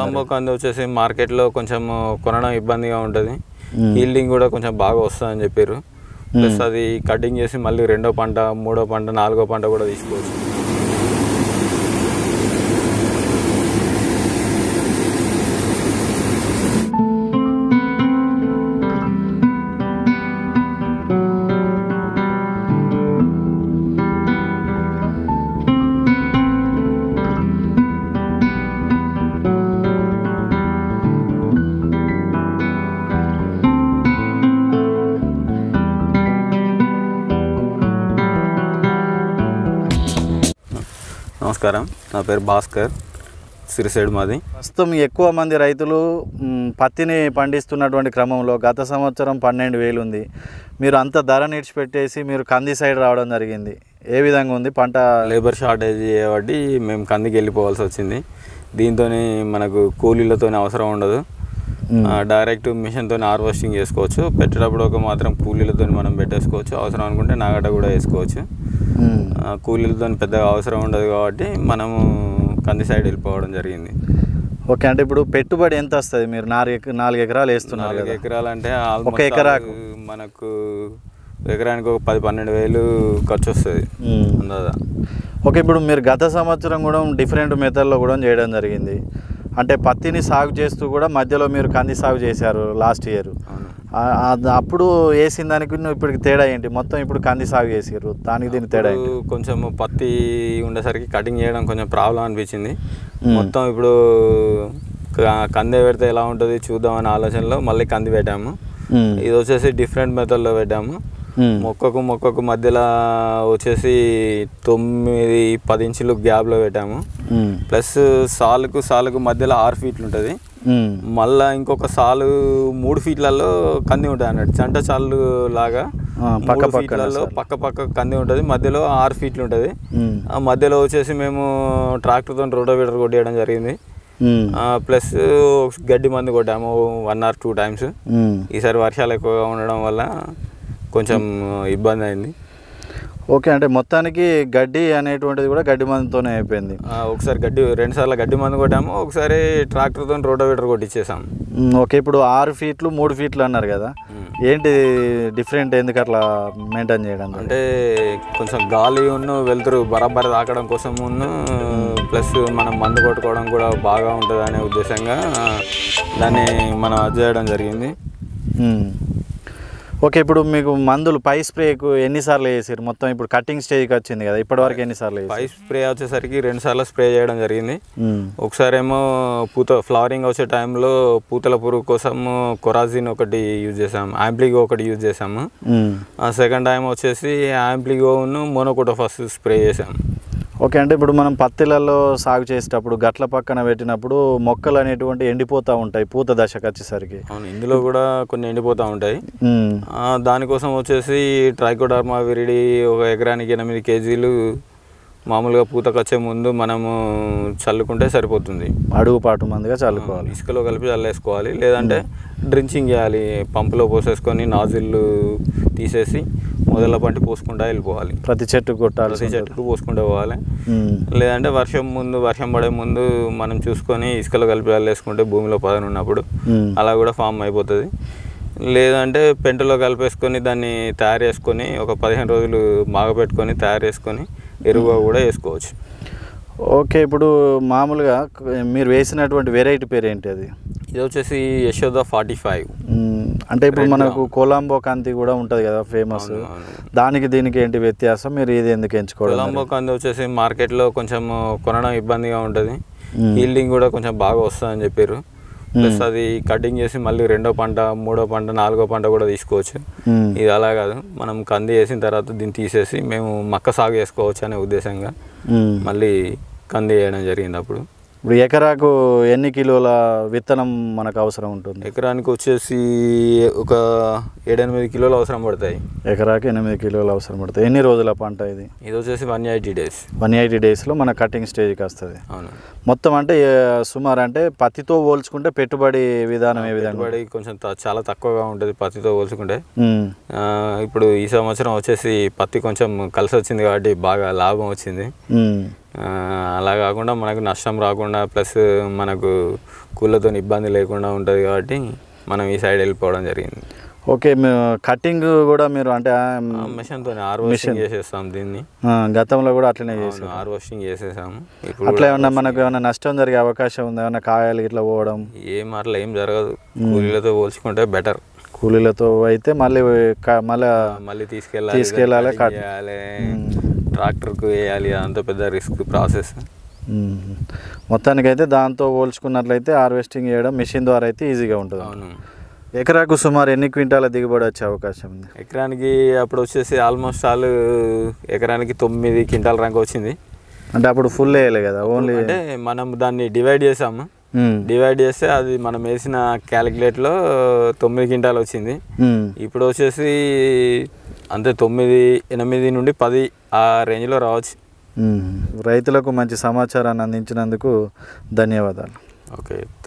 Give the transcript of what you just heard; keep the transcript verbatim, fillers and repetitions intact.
కొలంబో కంది వచ్చేసి మార్కెట్లో కొంచెం కొనడం ఇబ్బందిగా ఉంటుంది, హీల్డింగ్ కూడా కొంచెం బాగా వస్తుందని చెప్పారు. ప్లస్ అది కటింగ్ చేసి మళ్ళీ రెండో పంట, మూడో పంట, నాలుగో పంట కూడా తీసుకోవచ్చు. నమస్కారం, నా పేరు భాస్కర్, సిరిసేడు మాది. ప్రస్తుతం ఎక్కువ మంది రైతులు పత్తిని పండిస్తున్నటువంటి క్రమంలో గత సంవత్సరం పన్నెండు వేలు ఉంది, మీరు అంత ధర నిడిచిపెట్టేసి మీరు కంది సైడ్ రావడం జరిగింది. ఏ విధంగా ఉంది పంట? లేబర్ షార్టేజ్ కాబట్టి మేము కందికి వెళ్ళిపోవాల్సి వచ్చింది. దీంతో మనకు కూలీలతో అవసరం ఉండదు, డైరెక్ట్ మిషన్తో హార్వెస్టింగ్ చేసుకోవచ్చు. పెట్టేటప్పుడు ఒక మాత్రం కూలీలతో మనం పెట్టేసుకోవచ్చు, అవసరం అనుకుంటే నాగట కూడా వేసుకోవచ్చు. కూలీలతో పెద్దగా అవసరం ఉండదు కాబట్టి మనము కంది సైడ్ వెళ్ళిపోవడం జరిగింది. ఓకే, అంటే ఇప్పుడు పెట్టుబడి ఎంత వస్తుంది? మీరు నాలుగు నాలుగు ఎకరాలు వేస్తున్నారు. నాలుగు ఎకరాలు అంటే ఒక ఎకరాకు మనకు ఎకరానికి ఒక పది పన్నెండు వేలు ఖర్చు వస్తుంది అందాదా. ఓకే, ఇప్పుడు మీరు గత సంవత్సరం కూడా డిఫరెంట్ మెథడ్లో కూడా చేయడం జరిగింది. అంటే పత్తిని సాగు చేస్తూ కూడా మధ్యలో మీరు కంది సాగు చేశారు లాస్ట్ ఇయర్. అప్పుడు వేసిన దానికి ఇప్పటికి తేడా ఏంటి? మొత్తం ఇప్పుడు కంది సాగు చేసారు, దానికి దీనికి తేడా ఏంటి? కొంచెం పత్తి ఉండేసరికి కటింగ్ చేయడం కొంచెం ప్రాబ్లం అనిపించింది. మొత్తం ఇప్పుడు కంది పెడితే ఎలా ఉంటుంది చూద్దామనే ఆలోచనలో మళ్ళీ కంది పెట్టాము. ఇది వచ్చేసి డిఫరెంట్ మెథడ్లో పెట్టాము. మొక్కకు మొక్కకు మధ్యలో వచ్చేసి తొమ్మిది పది ఇంచులు గ్యాప్లో పెట్టాము. ప్లస్ సాలుకు సాలుకు మధ్యలో ఆరు ఫీట్లు ఉంటుంది. మళ్ళా ఇంకొక సాలు మూడు ఫీట్లలో కంది ఉంటుంది అన్నట్టు, జంట చాలు లాగా పక్క ఫీట్లలో పక్క పక్క కంది ఉంటుంది. మధ్యలో ఆరు ఫీట్లు ఉంటుంది. ఆ మధ్యలో వచ్చేసి మేము ట్రాక్టర్తో రోటోవేటర్ కొట్టేయడం జరిగింది. ప్లస్ గడ్డి మందు కొట్టాము వన్ ఆర్ టూ టైమ్స్. ఈసారి వర్షాలు ఎక్కువగా ఉండడం వల్ల కొంచెం ఇబ్బంది అయింది. ఓకే, అంటే మొత్తానికి గడ్డి అనేటువంటిది కూడా గడ్డి మందుతోనే అయిపోయింది. ఒకసారి గడ్డి రెండు సార్లు గడ్డి మందు కొట్టాము, ఒకసారి ట్రాక్టర్తో రోటోవేటర్ కొట్టించేసాం. ఓకే, ఇప్పుడు ఆరు ఫీట్లు మూడు ఫీట్లు అన్నారు కదా, ఏంటి డిఫరెంట్? ఎందుకు అట్లా మెయింటైన్ చేయడం? అంటే కొంచెం గాలి ఉన్న వెళ్తురు బరాబరి తాకడం కోసం ఉన్న ప్లస్ మనం మందు కొట్టుకోవడం కూడా బాగా ఉంటుంది అనే ఉద్దేశంగా దాన్ని మనం అది చేయడం జరిగింది. ఓకే, ఇప్పుడు మీకు మందులు పై స్ప్రేకు ఎన్నిసార్లు వేసారు? మొత్తం ఇప్పుడు కటింగ్ స్టేజ్కి వచ్చింది కదా, ఇప్పటివరకు ఎన్నిసార్లు? పై స్ప్రే వచ్చేసరికి రెండు సార్లు స్ప్రే చేయడం జరిగింది. ఒకసారి ఏమో పూత ఫ్లవరింగ్ వచ్చే టైంలో పూతల పురుగు కోసం కొరాజిన్ ఒకటి యూజ్ చేసాము, యాంప్లిగో ఒకటి యూజ్ చేసాము. సెకండ్ టైం వచ్చేసి యాంప్లిగోను మోనోకోటోఫాస్ స్ప్రే చేసాము. ఓకే, అంటే ఇప్పుడు మనం పత్తిలలో సాగు చేసేటప్పుడు గట్ల పక్కన పెట్టినప్పుడు మొక్కలు అనేటువంటి ఎండిపోతూ ఉంటాయి పూత దశకు వచ్చేసరికి. అవును, ఇందులో కూడా కొన్ని ఎండిపోతూ ఉంటాయి. దానికోసం వచ్చేసి ట్రైకోడర్మా విరిడి ఒక ఎకరానికి ఎనిమిది కేజీలు మామూలుగా పూతకు వచ్చే ముందు మనము చల్లుకుంటే సరిపోతుంది. అడుగు పాటు మందిగా చల్లుకోవాలి, ఇసుకలో కలిపి చల్లేసుకోవాలి. లేదంటే డ్రించింగ్ చేయాలి, పంపులో పోసేసుకొని నాజిల్లు తీసేసి మొదల పంటి పోసుకుంటా వెళ్ళిపోవాలి. ప్రతి చెట్టు కొట్టాలి, ప్రతి చెట్టుకు పోసుకుంటూ పోవాలి. లేదంటే వర్షం ముందు వర్షం పడే ముందు మనం చూసుకొని ఇసుకలో కలిపి చల్లేసుకుంటే భూమిలో పదన ఉన్నప్పుడు అలా కూడా ఫామ్ అయిపోతుంది. లేదంటే పెంటలో కలిపేసుకొని దాన్ని తయారు చేసుకొని ఒక పదిహేను రోజులు మాగపెట్టుకొని తయారు చేసుకొని ఎరువుగా కూడా వేసుకోవచ్చు. ఓకే, ఇప్పుడు మామూలుగా మీరు వేసినటువంటి వెరైటీ పేరు ఏంటి? అది ఇది వచ్చేసి యశోద ఫార్టీ ఫైవ్. అంటే ఇప్పుడు మనకు కొలంబో కంది కూడా ఉంటుంది కదా ఫేమస్, దానికి దీనికి ఏంటి వ్యత్యాసం? మీరు ఇది ఎందుకు ఎంచుకోవాలి? కొలంబో కంది వచ్చేసి మార్కెట్లో కొంచెం కొనడం ఇబ్బందిగా ఉంటుంది, హీల్డింగ్ కూడా కొంచెం బాగా వస్తుందని చెప్పారు. ప్లస్ అది కటింగ్ చేసి మళ్ళీ రెండో పంట, మూడో పంట, నాలుగో పంట కూడా తీసుకోవచ్చు. ఇది అలా కాదు, మనం కంది వేసిన తర్వాత దీన్ని తీసేసి మేము మక్క సాగు చేసుకోవచ్చు అనే ఉద్దేశంగా మళ్ళీ కంది వేయడం జరిగింది. అప్పుడు ఇప్పుడు ఎకరాకు ఎన్ని కిలోల విత్తనం మనకు అవసరం ఉంటుంది? ఎకరానికి వచ్చేసి ఒక ఏడెనిమిది కిలోలు అవసరం పడతాయి. ఎకరాకి ఎనిమిది కిలోలు అవసరం పడతాయి. ఎన్ని రోజుల పంట ఇది? ఇది వచ్చేసి one eighty days one eighty డేస్లో మన కటింగ్ స్టేజ్కి వస్తుంది. అవును, మొత్తం అంటే సుమారు అంటే పత్తితో పోల్చుకుంటే పెట్టుబడి విధానం ఏ విధంగా? పెట్టుబడి కొంచెం చాలా తక్కువగా ఉంటుంది పత్తితో పోల్చుకుంటే. ఇప్పుడు ఈ సంవత్సరం వచ్చేసి పత్తి కొంచెం కలిసి వచ్చింది కాబట్టి బాగా లాభం వచ్చింది. అలా కాకుండా మనకు నష్టం రాకుండా ప్లస్ మనకు కూలతో ఇబ్బంది లేకుండా ఉంటుంది కాబట్టి మనం ఈ సైడ్ వెళ్ళిపోవడం జరిగింది. ఓకే, కటింగ్ కూడా మీరు అంటే మిషన్తో హార్వెస్టింగ్ చేసేస్తాం దీన్ని. గతంలో కూడా అట్లనే చేసాం, హార్వెస్టింగ్ చేసేసాము. అట్లా ఏమన్నా మనకు ఏమైనా నష్టం జరిగే అవకాశం ఉంది? ఏమన్నా కాయలు ఇట్లా పోవడం? ఏం అట్లా ఏం జరగదు, కూలీలతో పోల్చుకుంటే బెటర్. కూలీలతో అయితే మళ్ళీ మళ్ళీ మళ్ళీ తీసుకెళ్ళాలి తీసుకెళ్ళాలి చేయాలి, ట్రాక్టర్కు వేయాలి, అంత పెద్ద రిస్క్ ప్రాసెస్. మొత్తానికైతే దాంతో పోల్చుకున్నట్లయితే హార్వెస్టింగ్ చేయడం మిషన్ ద్వారా అయితే ఈజీగా ఉంటుంది. అవును. ఎకరాకు సుమారు ఎన్ని క్వింటాల దిగుబడి వచ్చే అవకాశం ఉంది? ఎకరానికి అప్పుడు వచ్చేసి ఆల్మోస్ట్ ఆల్ ఎకరానికి తొమ్మిది క్వింటాల ర్యాంక్ వచ్చింది. అంటే అప్పుడు ఫుల్ వేయాలి కదా, ఓన్లీ అంటే మనం దాన్ని డివైడ్ చేసాము. డివైడ్ చేస్తే అది మనం వేసిన క్యాలిక్యులేట్లో తొమ్మిది క్వింటాలు వచ్చింది. ఇప్పుడు వచ్చేసి అంతే తొమ్మిది ఎనిమిది నుండి పది ఆ రేంజ్లో రావచ్చు. రైతులకు మంచి సమాచారాన్ని అందించినందుకు ధన్యవాదాలు. ఓకే.